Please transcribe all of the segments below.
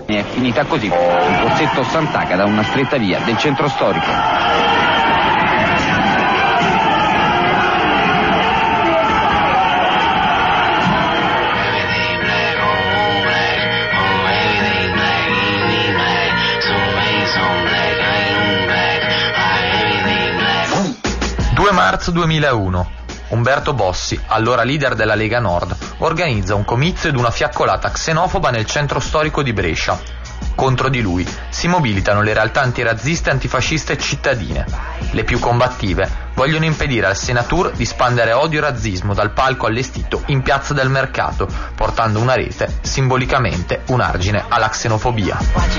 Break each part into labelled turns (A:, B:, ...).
A: È finita così, in Corsetto Sant'Agata, una stretta via del centro storico.
B: Marzo 2001. Umberto Bossi, allora leader della Lega Nord, organizza un comizio ed una fiaccolata xenofoba nel centro storico di Brescia. Contro di lui si mobilitano le realtà antirazziste, antifasciste e cittadine. Le più combattive vogliono impedire al Senatur di spandere odio e razzismo dal palco allestito in Piazza del Mercato, portando una rete, simbolicamente un argine alla xenofobia.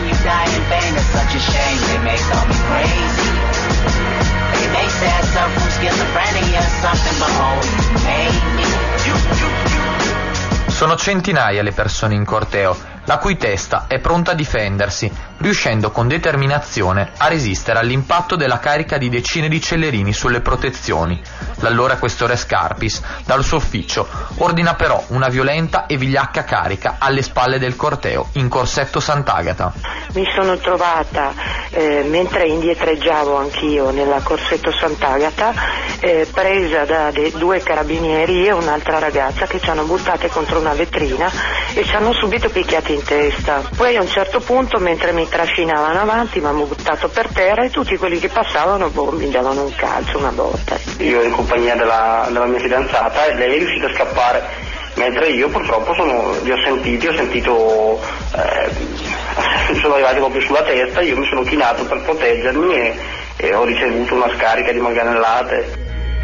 B: Sono centinaia le persone in corteo, la cui testa è pronta a difendersi, riuscendo con determinazione a resistere all'impatto della carica di decine di cellerini sulle protezioni. L'allora questore Scarpis, dal suo ufficio, ordina però una violenta e vigliacca carica alle spalle del corteo in Corsetto Sant'Agata.
C: Mi sono trovata, mentre indietreggiavo anch'io nella Corsetto Sant'Agata, presa da due carabinieri e un'altra ragazza che ci hanno buttate contro una vetrina e ci hanno subito picchiati in testa. Poi a un certo punto, mentre mi trascinavano avanti, mi hanno buttato per terra e tutti quelli che passavano mi davano un calcio, una botta.
D: Io ero in compagnia della mia fidanzata e lei è riuscita a scappare, mentre io purtroppo li ho sentito sono arrivati proprio sulla testa. Io mi sono chinato per proteggermi e ho ricevuto una scarica di manganellate.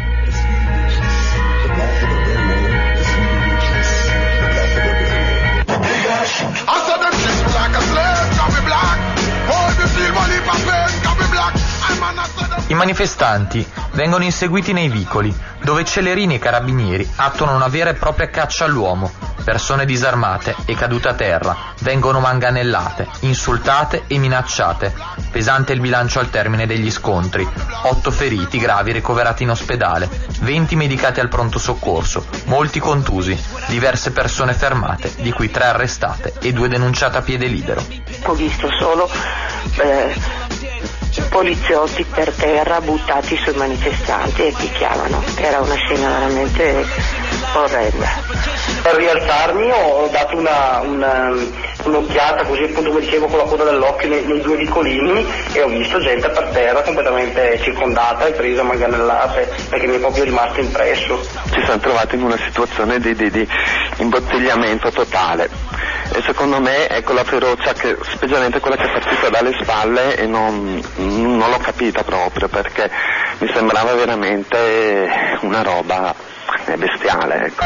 B: I manifestanti vengono inseguiti nei vicoli, dove cellerini e carabinieri attuano una vera e propria caccia all'uomo. Persone disarmate e cadute a terra vengono manganellate, insultate e minacciate. Pesante il bilancio al termine degli scontri: 8 feriti gravi ricoverati in ospedale, 20 medicati al pronto soccorso, molti contusi, diverse persone fermate, di cui 3 arrestate e 2 denunciate a piede libero.
C: Ho visto solo poliziotti per terra buttati sui manifestanti e picchiavano. Era una scena veramente orrenda.
D: Per rialzarmi ho dato un'occhiata, così appunto come dicevo, con la coda dell'occhio nei 2 vicolini, e ho visto gente per terra completamente circondata e presa a manganellate, perché mi è proprio rimasto impresso.
E: Ci siamo trovati in una situazione di imbottigliamento totale, e secondo me ecco la ferocia, che specialmente quella che è partita dalle spalle, e non l'ho capita proprio, perché mi sembrava veramente una roba bestiale, ecco.